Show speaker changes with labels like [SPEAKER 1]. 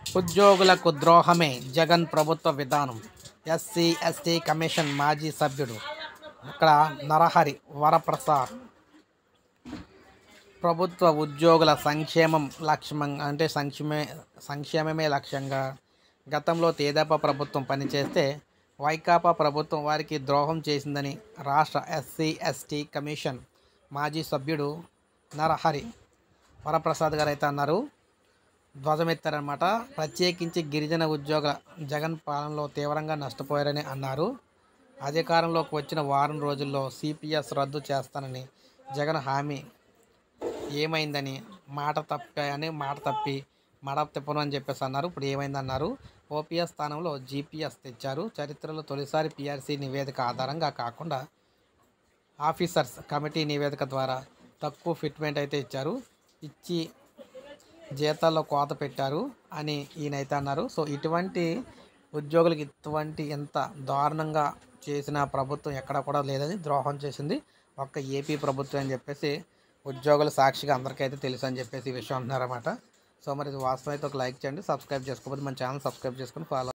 [SPEAKER 1] ఉద్యోగులకు ద్రోహమే జగన్ ప్రభుత్వ విధానం. ఎస్సీ ఎస్టీ కమిషన్ మాజీ సభ్యుడు ఇక్కడ నరహరి వరప్రసాద్. ప్రభుత్వ ఉద్యోగుల సంక్షేమం సంక్షేమమే లక్ష్యంగా గతంలో తెదేపా ప్రభుత్వం పనిచేస్తే వైకాపా ప్రభుత్వం వారికి ద్రోహం చేసిందని రాష్ట్ర ఎస్సీ ఎస్టీ కమిషన్ మాజీ సభ్యుడు నరహరి వరప్రసాద్ గారు అయితే అన్నారు. ధ్వజమెత్తారనమాట. ప్రత్యేకించి గిరిజన ఉద్యోగుల జగన్ పాలనలో తీవ్రంగా నష్టపోయారని అన్నారు. అధికారంలోకి వచ్చిన వారం రోజుల్లో సిపిఎస్ రద్దు చేస్తానని జగన్ హామీ ఏమైందని మాట తప్పి మడ తిప్పను అని చెప్పేసి అన్నారు. ఇప్పుడు ఏమైందన్నారు. ఓపీఎస్ స్థానంలో జీపీఎస్ తెచ్చారు. చరిత్రలో తొలిసారి పీఆర్సీ నివేదిక ఆధారంగా కాకుండా ఆఫీసర్స్ కమిటీ నివేదిక ద్వారా తక్కువ ఫిట్మెంట్ అయితే ఇచ్చి జీతాల్లో కోత పెట్టారు అని ఈయనైతే అన్నారు. సో ఇటువంటి ఉద్యోగులకి ఎంత దారుణంగా చేసిన ప్రభుత్వం ఎక్కడ కూడా లేదని, ద్రోహం చేసింది ఒక్క ఏపీ ప్రభుత్వం అని చెప్పేసి ఉద్యోగుల సాక్షిగా అందరికైతే తెలుసు అని చెప్పేసి ఈ విషయం అంటున్నారన్నమాట. సో మరి వాస్తవం అయితే ఒక లైక్ చేయండి, సబ్స్క్రైబ్ చేసుకోకపోతే మన ఛానల్ సబ్స్క్రైబ్ చేసుకొని ఫాలో